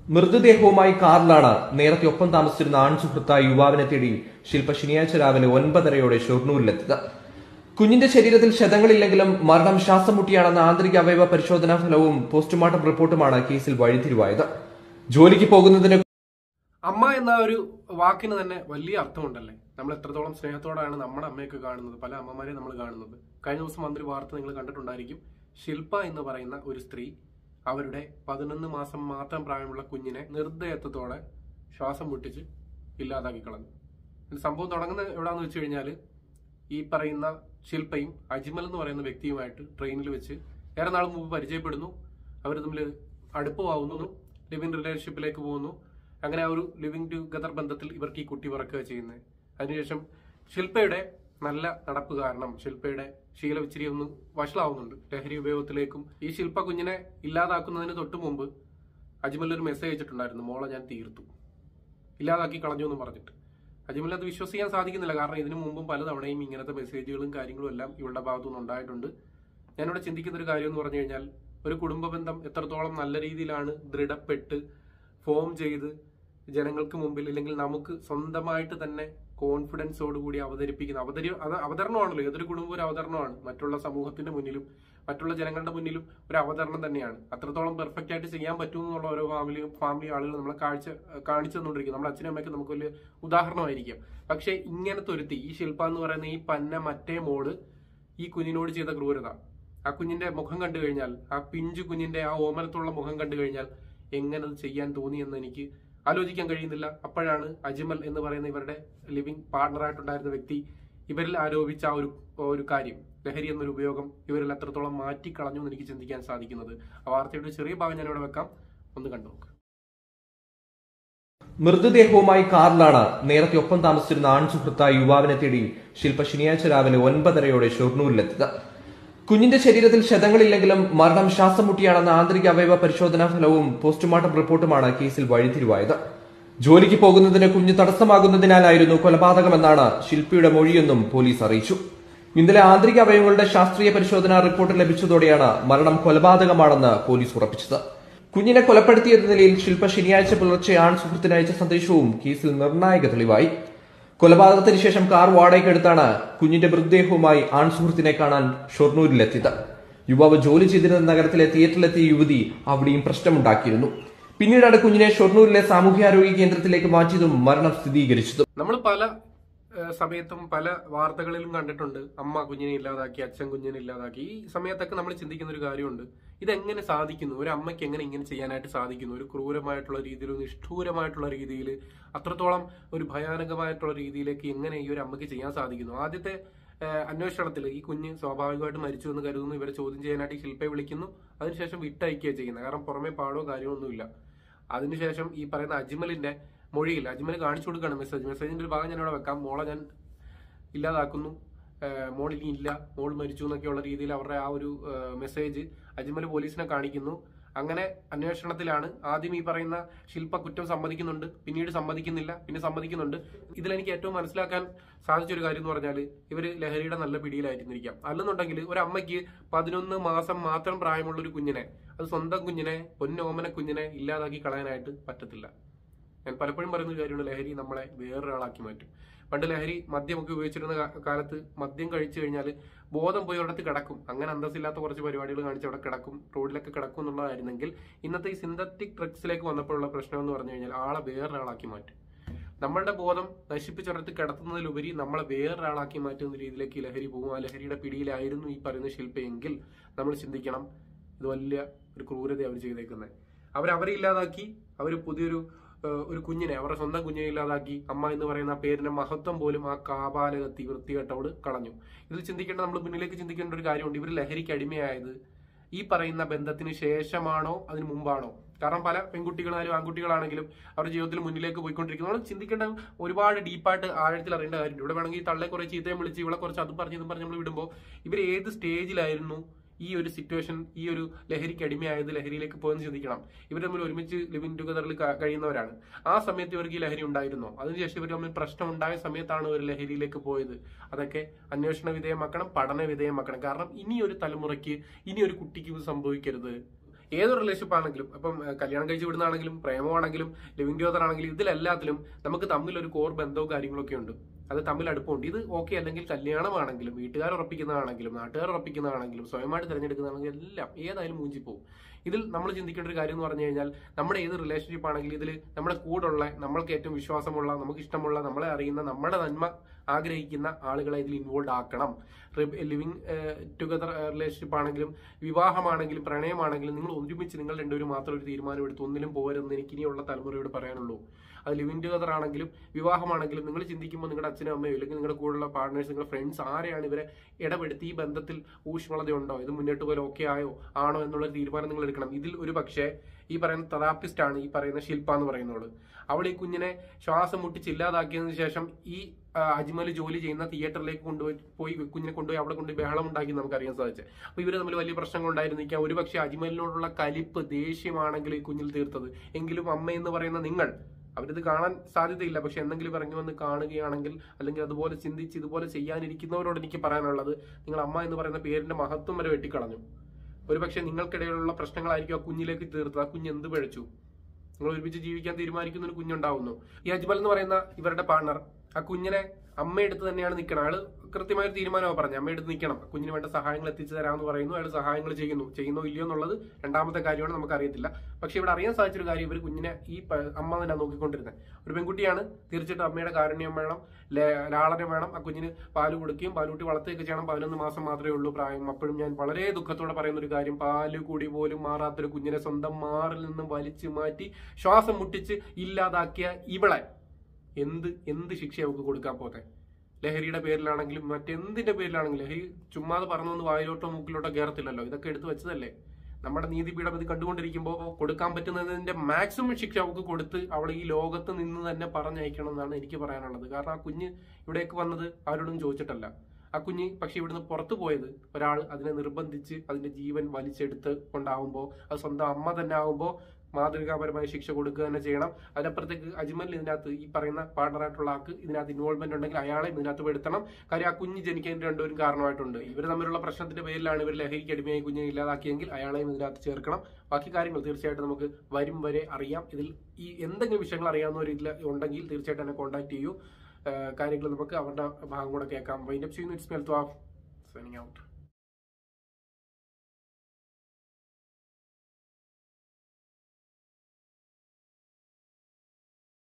മൃതദേഹവുമായി കാറിലാണ് നേരത്തെ ഒപ്പം താമസിച്ചിരുന്ന ആൺസുഹൃത്തായ യുവാവിനെ തേടി ശില്പ ശനിയാഴ്ച രാവിലെ 9:30 ഷൊർണൂരിലെത്തിയത്. കുഞ്ഞിന്റെ ശരീരത്തിൽ ക്ഷതങ്ങളില്ലെങ്കിലും മരണം ശ്വാസം മുട്ടിയാണെന്ന ആന്തരിക അവയവ പരിശോധനാ ഫലവും പോസ്റ്റ്മോർട്ടം റിപ്പോർട്ടുമാണ് കേസിൽ വഴിത്തിരിവായത്. ജോലിക്ക് പോകുന്നതിന് അമ്മ എന്ന ഒരു വാക്കിന് തന്നെ വലിയ അർത്ഥമുണ്ടല്ലേ. നമ്മൾ എത്രത്തോളം സ്നേഹത്തോടാണ് നമ്മുടെ അമ്മയൊക്കെ കാണുന്നത്, പല അമ്മമാരെയും നമ്മൾ കാണുന്നത്. കഴിഞ്ഞ ദിവസം വന്നൊരു വാർത്ത നിങ്ങൾ കണ്ടിട്ടുണ്ടായിരിക്കും. ശില്പ എന്ന് പറയുന്ന ഒരു സ്ത്രീ അവരുടെ 11 മാസം മാത്രം പ്രായമുള്ള കുഞ്ഞിനെ നിർദ്ദയത്വത്തോടെ ശ്വാസം മുട്ടിച്ച് ഇല്ലാതാക്കി കളഞ്ഞു. സംഭവം തുടങ്ങുന്നത് എവിടാന്ന് വെച്ച് കഴിഞ്ഞാൽ ഈ പറയുന്ന ശില്പയും അജ്മൽ എന്ന് പറയുന്ന വ്യക്തിയുമായിട്ട് ട്രെയിനിൽ വെച്ച് ഏറെ നാൾ മുമ്പ് പരിചയപ്പെടുന്നു. അവർ തമ്മിൽ അടുപ്പമാവുന്നു, ലിവിംഗ് റിലേഷൻഷിപ്പിലേക്ക് പോകുന്നു. അങ്ങനെ ആ ഒരു ലിവിംഗ് ടുഗദർ ബന്ധത്തിൽ ഇവർക്ക് ഈ കുട്ടി പിറക്കുക ചെയ്യുന്നത്. അതിനുശേഷം ശില്പയുടെ നല്ല നടപ്പ് കാരണം ശില്പയുടെ ശീലം ഇച്ചിരി ഒന്ന് വഷളാവുന്നുണ്ട്, ലഹരി ഉപയോഗത്തിലേക്കും. ഈ ശില്പ കുഞ്ഞിനെ ഇല്ലാതാക്കുന്നതിന് തൊട്ട് മുമ്പ് അജ്മൽ ഒരു മെസ്സേജ് അയച്ചിട്ടുണ്ടായിരുന്നു, മോളെ ഞാൻ തീർത്തു, ഇല്ലാതാക്കി കളഞ്ഞു എന്ന് പറഞ്ഞിട്ട്. അജ്മൽ അത് വിശ്വസിക്കാൻ സാധിക്കുന്നില്ല. കാരണം ഇതിനു മുമ്പും പലതവണയും ഇങ്ങനത്തെ മെസ്സേജുകളും കാര്യങ്ങളും എല്ലാം ഇവളുടെ ഭാഗത്തുനിന്ന് ഉണ്ടായിട്ടുണ്ട്. ഞാനിവിടെ ചിന്തിക്കുന്ന ഒരു കാര്യം എന്ന് പറഞ്ഞു കഴിഞ്ഞാൽ, ഒരു കുടുംബ ബന്ധം എത്രത്തോളം നല്ല രീതിയിലാണ് ദൃഢപ്പെട്ട് ഫോം ചെയ്ത് ജനങ്ങൾക്ക് മുമ്പിൽ അല്ലെങ്കിൽ നമുക്ക് സ്വന്തമായിട്ട് തന്നെ കോൺഫിഡൻസോടുകൂടി അവതരിപ്പിക്കുന്ന അവതരണമാണല്ലോ. ഏതൊരു കുടുംബം ഒരു അവതരണമാണ്. മറ്റുള്ള സമൂഹത്തിന്റെ മുന്നിലും മറ്റുള്ള ജനങ്ങളുടെ മുന്നിലും ഒരു അവതരണം തന്നെയാണ്. അത്രത്തോളം പെർഫെക്റ്റ് ആയിട്ട് ചെയ്യാൻ പറ്റുമെന്നുള്ള ഓരോ ഫാമിലി ആളുകൾ നമ്മളെ കാണിച്ചു തന്നുകൊണ്ടിരിക്കും. നമ്മുടെ അച്ഛനും അമ്മയ്ക്ക് നമുക്ക് വലിയ ഉദാഹരണമായിരിക്കാം. പക്ഷെ ഇങ്ങനത്തെ ഒരുത്തി, ഈ ശില്പ എന്ന് പറയുന്ന ഈ പന്ന മറ്റേ മോള് ഈ കുഞ്ഞിനോട് ചെയ്ത ക്രൂരത, ആ കുഞ്ഞിന്റെ മുഖം കണ്ടു കഴിഞ്ഞാൽ, ആ പിഞ്ചു കുഞ്ഞിന്റെ ആ ഓമനത്തുള്ള മുഖം കണ്ടു കഴിഞ്ഞാൽ എങ്ങനെ അത് ചെയ്യാൻ തോന്നിയെന്ന് എനിക്ക് ആലോചിക്കാൻ കഴിയുന്നില്ല. അപ്പോഴാണ് അജ്മൽ എന്ന് പറയുന്ന ഇവരുടെ ലിവിംഗ് പാർട്ണറായിട്ടുണ്ടായിരുന്ന വ്യക്തി ഇവരിൽ ആരോപിച്ച ആ ഒരു കാര്യം, ലഹരി എന്നൊരു ഉപയോഗം ഇവരിൽ എത്രത്തോളം മാറ്റിക്കളഞ്ഞു എന്ന് എനിക്ക് ചിന്തിക്കാൻ സാധിക്കുന്നത്. ആ വാർത്തയുടെ ചെറിയ ഭാഗം ഞാനിവിടെ വെക്കാം, ഒന്ന് കണ്ടു നോക്കാം. മൃതദേഹവുമായി കാറിലാണ് നേരത്തെ ഒപ്പം താമസിച്ചിരുന്ന ആൺസുഹൃത്തായ യുവാവിനെ തേടി ശില്പ ശനിയാഴ്ച രാവിലെ 9:30 ഷൊർണൂരിലെത്തിയത്. കുഞ്ഞിന്റെ ശരീരത്തിൽ ക്ഷതങ്ങളില്ലെങ്കിലും മരണം ശ്വാസം മുട്ടിയാണെന്ന ആന്തരിക അവയവ പരിശോധനാ ഫലവും പോസ്റ്റ്മോർട്ടം റിപ്പോർട്ടുമാണ് കേസിൽ വഴിത്തിരിവായത്. ജോലിക്ക് പോകുന്നതിന് കുഞ്ഞ് തടസ്സമാകുന്നതിനാലായിരുന്നു കൊലപാതകമെന്നാണ് ശില്പയുടെ മൊഴിയെന്നും പോലീസ് അറിയിച്ചു. ഇന്നലെ ആന്തരിക അവയവങ്ങളുടെ ശാസ്ത്രീയ പരിശോധനാ റിപ്പോർട്ട് ലഭിച്ചതോടെയാണ് മരണം കൊലപാതകമാണെന്ന് പോലീസ് ഉറപ്പിച്ചത്. കുഞ്ഞിനെ കൊലപ്പെടുത്തിയ നിലയിൽ ശില്പ ശനിയാഴ്ച പുലർച്ചെ ആൺസുഹൃത്തിന് അയച്ച സന്ദേശവും കേസിൽ നിർണായക തെളിവായി. കൊലപാതകത്തിന് ശേഷം കാർ വാടകയ്ക്കെടുത്താണ് കുഞ്ഞിന്റെ മൃതദേഹവുമായി ആൺസുഹൃത്തിനെ കാണാൻ ഷൊർണൂരിലെത്തിയത്. യുവാവ് ജോലി ചെയ്തിരുന്ന നഗരത്തിലെ തിയേറ്ററിലെത്തിയ യുവതി അവിടെയും പ്രശ്നമുണ്ടാക്കിയിരുന്നു. പിന്നീടാണ് കുഞ്ഞിനെ ഷൊർണൂരിലെ സാമൂഹ്യാരോഗ്യ കേന്ദ്രത്തിലേക്ക് മാറ്റിയതും മരണം സ്ഥിരീകരിച്ചതും. നമ്മൾ പല സമയത്തും പല വാർത്തകളിലും കണ്ടിട്ടുണ്ട്, അമ്മ കുഞ്ഞിനെ ഇല്ലാതാക്കി, അച്ഛൻ കുഞ്ഞിനെ ഇല്ലാതാക്കി. ഈ സമയത്തൊക്കെ നമ്മൾ ചിന്തിക്കുന്ന ഒരു കാര്യമുണ്ട്, ഇതെങ്ങനെ സാധിക്കുന്നു, ഒരു അമ്മയ്ക്ക് എങ്ങനെ ഇങ്ങനെ ചെയ്യാനായിട്ട് സാധിക്കുന്നു? ഒരു ക്രൂരമായിട്ടുള്ള രീതിയിൽ, ഒരു നിഷ്ഠൂരമായിട്ടുള്ള രീതിയിൽ, അത്രത്തോളം ഒരു ഭയാനകമായിട്ടുള്ള രീതിയിലേക്ക് എങ്ങനെ ഈ ഒരു അമ്മയ്ക്ക് ചെയ്യാൻ സാധിക്കുന്നു? ആദ്യത്തെ അന്വേഷണത്തിൽ ഈ കുഞ്ഞ് സ്വാഭാവികമായിട്ട് മരിച്ചു എന്ന് കരുതുന്നു. ഇവരെ ചോദ്യം ചെയ്യാനായിട്ട് ശില്പയെ വിളിക്കുന്നു. അതിനുശേഷം വിട്ടയക്കുകയാണ് ചെയ്യുന്നത്. കാരണം പുറമെ പാടോ കാര്യമൊന്നുമില്ല. അതിനുശേഷം ഈ പറയുന്ന അജ്മലിന്റെ മൊഴിയിൽ അജ്മൽ കാണിച്ചു കൊടുക്കുകയാണ് മെസ്സേജിന്റെ ഒരു ഭാഗം ഞാൻ ഇവിടെ വെക്കാം. മോളെ ഞാൻ ഇല്ലാതാക്കുന്നു, മോൾ ഇനി ഇല്ല, മോൾ മരിച്ചു എന്നൊക്കെയുള്ള രീതിയിൽ അവരുടെ ആ ഒരു മെസ്സേജ് അജ്മൽ പോലീസിനെ കാണിക്കുന്നു. അങ്ങനെ അന്വേഷണത്തിലാണ് ആദ്യം ഈ പറയുന്ന ശില്പ കുറ്റം സമ്മതിക്കുന്നുണ്ട്, പിന്നീട് സമ്മതിക്കുന്നില്ല, പിന്നെ സമ്മതിക്കുന്നുണ്ട്. ഇതിലെനിക്ക് ഏറ്റവും മനസ്സിലാക്കാൻ സാധിച്ചൊരു കാര്യം എന്ന് പറഞ്ഞാൽ, ഇവര് ലഹരിയുടെ നല്ല പിടിയിലായിരുന്നിരിക്കാം. അല്ലെന്നുണ്ടെങ്കിൽ ഒരു അമ്മയ്ക്ക് 11 മാസം മാത്രം പ്രായമുള്ള ഒരു കുഞ്ഞിനെ, അത് സ്വന്തം കുഞ്ഞിനെ, പൊന്നോമന കുഞ്ഞിനെ ഇല്ലാതാക്കി കളയാനായിട്ട് പറ്റത്തില്ല. ഞാൻ പലപ്പോഴും പറയുന്ന കാര്യമാണ്, ലഹരി നമ്മളെ വേറൊരാളാക്കി മാറ്റും. പണ്ട് ലഹരി മദ്യമൊക്കെ ഉപയോഗിച്ചിരുന്ന കാലത്ത് മദ്യം കഴിച്ചു കഴിഞ്ഞാൽ ബോധം പോയി ഒരിടത്ത് കിടക്കും. അങ്ങനെ അന്തസ്സില്ലാത്ത കുറച്ച് പരിപാടികൾ കാണിച്ച് അവിടെ കിടക്കും, റോഡിലൊക്കെ കിടക്കും എന്നുള്ളതായിരുന്നെങ്കിൽ ഇന്നത്തെ ഈ സിന്തറ്റിക് ഡ്രഗ്സിലേക്ക് വന്നപ്പോഴുള്ള പ്രശ്നം എന്ന് പറഞ്ഞു കഴിഞ്ഞാൽ ആളെ വേറൊരാളാക്കി മാറ്റും. നമ്മളുടെ ബോധം നശിപ്പിച്ചൊരിടത്ത് കിടത്തുന്നതിലുപരി നമ്മളെ വേറൊരാളാക്കി മാറ്റുന്ന രീതിയിലേക്ക് ലഹരി പോകും. ആ ലഹരിയുടെ പിടിയിലായിരുന്നു ഈ പറയുന്ന ശില്പയെങ്കിൽ നമ്മൾ ചിന്തിക്കണം, ഇത് വലിയ ഒരു ക്രൂരത അവർ ചെയ്തേക്കുന്നത്. അവരെ ഇല്ലാതാക്കി, അവർ പുതിയൊരു കുഞ്ഞിനെ, അവരുടെ സ്വന്തം കുഞ്ഞിനെ ഇല്ലാതാക്കി. അമ്മ എന്ന് പറയുന്ന പേരിന്റെ മഹത്വം പോലും ആ കാപാലകത്തി വൃത്തികെട്ടവള് കളഞ്ഞു. ഇതിൽ ചിന്തിക്കേണ്ട, നമ്മൾ മുന്നിലേക്ക് ചിന്തിക്കേണ്ട ഒരു കാര്യമുണ്ട്, ഇവർ ലഹരിക്ക് അടിമയായത് ഈ പറയുന്ന ബന്ധത്തിന് ശേഷമാണോ അതിന് മുമ്പാണോ? കാരണം പല പെൺകുട്ടികളായാലും ആൺകുട്ടികളാണെങ്കിലും അവരുടെ ജീവിതത്തിൽ മുന്നിലേക്ക് പോയിക്കൊണ്ടിരിക്കുന്നു. നമ്മൾ ചിന്തിക്കേണ്ട ഒരുപാട് ഡീപ്പായിട്ട് ആഴത്തിൽ അറിയേണ്ട കാര്യമുണ്ട്. ഇവിടെ വേണമെങ്കിൽ ഈ തള്ളെ കുറച്ച് ചീത്തയും വിളിച്ച് ഇവിടെ കുറച്ച് അതും പറഞ്ഞ് നമ്മൾ വിടുമ്പോൾ ഇവർ ഏത് സ്റ്റേജിലായിരുന്നു ഈ ഒരു സിറ്റുവേഷൻ, ഈ ഒരു ലഹരിക്ക് അടിമയായത്, ലഹരിയിലേക്ക് പോയെന്ന് ചിന്തിക്കണം. ഇവർ തമ്മിൽ ഒരുമിച്ച് ലിവിംഗ് ടുഗദറിൽ കഴിയുന്നവരാണ്. ആ സമയത്ത് ഇവർക്ക് ഈ ലഹരി ഉണ്ടായിരുന്നോ? അതിനുശേഷം ഇവർ തമ്മിൽ പ്രശ്നം ഉണ്ടായ സമയത്താണ് ഒരു ലഹരിയിലേക്ക് പോയത്. അതൊക്കെ അന്വേഷണ വിധേയമാക്കണം, പഠന വിധേയമാക്കണം. കാരണം ഇനിയൊരു തലമുറയ്ക്ക്, ഇനിയൊരു കുട്ടിക്ക് ഇത് സംഭവിക്കരുത്. ഏതൊരു റിലേഷൻഷിപ്പ് ആണെങ്കിലും, അപ്പം കല്യാണം കഴിച്ച് വിടുന്നതാണെങ്കിലും പ്രേമമാണെങ്കിലും ലിവിംഗ് ടുഗദർ ആണെങ്കിലും ഇതിലെല്ലാത്തിലും നമുക്ക് തമ്മിൽ ഒരു കോർ ബന്ധവും കാര്യങ്ങളൊക്കെ ഉണ്ട്. അത് തമ്മിൽ അടുപ്പമുണ്ട്. ഇത് ഓക്കെ അല്ലെങ്കിൽ കല്യാണമാണെങ്കിലും വീട്ടുകാർ ഉറപ്പിക്കുന്നതാണെങ്കിലും നാട്ടുകാർ ഉറപ്പിക്കുന്നതാണെങ്കിലും സ്വയമായിട്ട് തിരഞ്ഞെടുക്കുന്നതാണെങ്കിലും എല്ലാം ഏതായാലും മൂഞ്ചിപ്പോവും. ഇതിൽ നമ്മൾ ചിന്തിക്കേണ്ട ഒരു കാര്യം എന്ന് പറഞ്ഞു കഴിഞ്ഞാൽ നമ്മുടെ ഏത് റിലേഷൻഷിപ്പ് ആണെങ്കിലും ഇതിൽ നമ്മുടെ കൂടെയുള്ള, നമ്മൾക്ക് ഏറ്റവും വിശ്വാസമുള്ള, നമുക്ക് ഇഷ്ടമുള്ള, നമ്മളെ അറിയുന്ന, നമ്മുടെ നന്മ ആഗ്രഹിക്കുന്ന ആളുകളെ ഇതിൽ ഇൻവോൾവ് ആക്കണം. ലിവിംഗ് ടുഗദർ റിലേഷൻഷിപ്പ് ആണെങ്കിലും വിവാഹമാണെങ്കിലും പ്രണയമാണെങ്കിലും നിങ്ങൾ ഒരുമിച്ച് നിങ്ങൾ രണ്ടുപേരും മാത്രം ഒരു തീരുമാനം എടുത്ത് ഒന്നിലും പോകരുതെന്ന് എനിക്ക് ഇനിയുള്ള തലമുറയോട് പറയാനുള്ളൂ. അത് ലിവിംഗ് ടുഗദർ ആണെങ്കിലും വിവാഹമാണെങ്കിലും നിങ്ങൾ ചിന്തിക്കുമ്പോൾ നിങ്ങളുടെ അച്ഛനും അമ്മയോ അല്ലെങ്കിൽ നിങ്ങളുടെ കൂടെയുള്ള പാർട്ട്നേഴ്സ്, നിങ്ങളുടെ ഫ്രണ്ട്സ് ആരെയാണ് ഇവരെ ഇടപെടുത്തി ഈ ബന്ധത്തിൽ ഊഷ്മളതയുണ്ടോ, ഇത് മുന്നോട്ട് പോലെ ഓക്കെ ആണോ എന്നുള്ള തീരുമാനം നിങ്ങൾ എടുക്കണം. ഇതിൽ ഒരു പക്ഷേ ഈ പറയുന്ന തെറാപ്പിസ്റ്റ് ആണ് ഈ പറയുന്ന ശില്പ എന്ന് പറയുന്നവള്. അവൾ ഈ കുഞ്ഞിനെ ശ്വാസം മുട്ടിച്ചില്ലാതാക്കിയതിനു ശേഷം ഈ അജ്മൽ ജോലി ചെയ്യുന്ന തിയേറ്ററിലേക്ക് കുഞ്ഞിനെ കൊണ്ടുപോയി അവിടെ കൊണ്ടുപോയി ബഹളം ഉണ്ടാക്കി നമുക്കറിയാൻ സാധിച്ചത്. അപ്പൊ ഇവര് തമ്മിൽ വലിയ പ്രശ്നങ്ങൾ ഉണ്ടായിരുന്നിരിക്കാം. ഒരുപക്ഷെ അജ്മലിനോടുള്ള കലിപ്പ്, ദേഷ്യമാണെങ്കിൽ ഈ കുഞ്ഞിൽ തീർത്തത്. എങ്കിലും അമ്മ എന്ന് പറയുന്ന നിങ്ങൾ, അവരിത് കാണാൻ സാധ്യതയില്ല, പക്ഷെ എന്തെങ്കിലും ഇറങ്ങി വന്ന് കാണുകയാണെങ്കിൽ അല്ലെങ്കിൽ അതുപോലെ ചിന്തിച്ച് ഇതുപോലെ ചെയ്യാനിരിക്കുന്നവരോട് എനിക്ക് പറയാനുള്ളത്, നിങ്ങൾ അമ്മ എന്ന് പറയുന്ന പേരിന്റെ മഹത്വം വരെ വെട്ടിക്കളഞ്ഞു. ഒരുപക്ഷെ നിങ്ങൾക്കിടയിലുള്ള പ്രശ്നങ്ങളായിരിക്കും ആ കുഞ്ഞിലേക്ക് തീർത്തത്. ആ കുഞ്ഞ് എന്ത് പഴിച്ചു? നിങ്ങൾ ഒരുമിച്ച് ജീവിക്കാൻ തീരുമാനിക്കുന്ന ഒരു കുഞ്ഞുണ്ടാവുന്നു. ഈ അജ്മൽ എന്ന് പറയുന്ന ഇവരുടെ പാർട്ണർ ആ കുഞ്ഞിനെ അമ്മയെടുത്ത് തന്നെയാണ് നിൽക്കണം. അയാൾ കൃത്യമായ ഒരു തീരുമാനമാണ് പറഞ്ഞത്, അമ്മയെടുത്ത് നിൽക്കണം, കുഞ്ഞിന് വേണ്ട സഹായങ്ങൾ എത്തിച്ചു തരാമെന്ന് പറയുന്നു. അയാൾ സഹായങ്ങൾ ചെയ്യുന്നോ ഇല്ലയോ എന്നുള്ളത് രണ്ടാമത്തെ കാര്യമാണ്, നമുക്കറിയത്തില്ല. പക്ഷെ ഇവിടെ അറിയാൻ സാധിച്ചൊരു കാര്യം, ഇവർ കുഞ്ഞിനെ ഈ അമ്മ തന്നെ നോക്കിക്കൊണ്ടിരുന്നത്. ഒരു പെൺകുട്ടിയാണ്, തീർച്ചയായിട്ടും അമ്മയുടെ കാരുണ്യം വേണം, ലാളനം വേണം. ആ കുഞ്ഞിന് പാല് കൊടുക്കുകയും പാലുകൂട്ടി വളർത്തുകയൊക്കെ ചെയ്യണം. 11 മാസം മാത്രമേ ഉള്ളൂ പ്രായം. അപ്പോഴും ഞാൻ വളരെ ദുഃഖത്തോടെ പറയുന്ന ഒരു കാര്യം, പാല് കൂടി പോലും മാറാത്തൊരു കുഞ്ഞിനെ സ്വന്തം മാറിൽ നിന്നും വലിച്ചു മാറ്റി ശ്വാസം മുട്ടിച്ച് ഇല്ലാതാക്കിയ ഇവളെ എന്ത് ശിക്ഷ അവർക്ക് കൊടുക്കാൻ പോത്തെ? ലഹരിയുടെ പേരിലാണെങ്കിലും മറ്റെന്തിന്റെ പേരിലാണെങ്കിലും, ലഹരി ചുമ്മാതെ പറഞ്ഞൊന്ന് വായിലോട്ടോ മൂക്കിലോട്ടോ കയറത്തില്ലല്ലോ. ഇതൊക്കെ എടുത്തു വെച്ചതല്ലേ. നമ്മുടെ നീതിപീഠം ഇത് കണ്ടുകൊണ്ടിരിക്കുമ്പോൾ കൊടുക്കാൻ പറ്റുന്നതിന്റെ മാക്സിമം ശിക്ഷ അവർക്ക് കൊടുത്ത് അവളെ ഈ ലോകത്ത് നിന്ന് തന്നെ പറഞ്ഞയക്കണം എന്നാണ് എനിക്ക് പറയാനുള്ളത്. കാരണം ആ കുഞ്ഞ് ഇവിടേക്ക് വന്നത് ആരോടും ചോദിച്ചിട്ടല്ല. ആ കുഞ്ഞ് പക്ഷെ ഇവിടുന്ന് പുറത്തു പോയത് ഒരാൾ അതിനെ നിർബന്ധിച്ച് അതിന്റെ ജീവൻ വലിച്ചെടുത്ത് കൊണ്ടാവുമ്പോൾ, അത് സ്വന്തം അമ്മ തന്നെ ആവുമ്പോൾ മാതൃകാപരമായ ശിക്ഷ കൊടുക്കുക തന്നെ ചെയ്യണം. അതിനപ്പുറത്തേക്ക് അജ്മൽ ഇതിനകത്ത് ഈ പറയുന്ന പാർട്ണറായിട്ടുള്ള ആൾക്ക് ഇതിനകത്ത് ഇൻവോൾവ്മെന്റ് ഉണ്ടെങ്കിൽ അയാളെ ഇതിനകത്ത് പെടുത്തണം. കാര്യം ആ കുഞ്ഞ് ജനിക്കാൻ രണ്ടുപേരും കാരണമായിട്ടുണ്ട്. ഇവർ തമ്മിലുള്ള പ്രശ്നത്തിന്റെ പേരിലാണ് ഇവർ ലഹരിക്ക് അടിമയായി കുഞ്ഞിനെ ഇല്ലാതാക്കിയെങ്കിൽ അയാളെയും ഇതിനകത്ത് ചേർക്കണം. ബാക്കി കാര്യങ്ങൾ തീർച്ചയായിട്ടും നമുക്ക് വരും വരെ അറിയാം. ഇതിൽ ഈ എന്തെങ്കിലും വിഷയങ്ങൾ അറിയാവുന്ന ഇതിൽ ഉണ്ടെങ്കിൽ തീർച്ചയായിട്ടും എന്നെ കോൺടാക്ട് ചെയ്യൂ. കാര്യങ്ങൾ നമുക്ക് അവരുടെ ഭാഗം കൂടെ കേൾക്കാം. വൈൻഡപ്പ് ചെയ്യുന്നു. It's me Althaf signing out.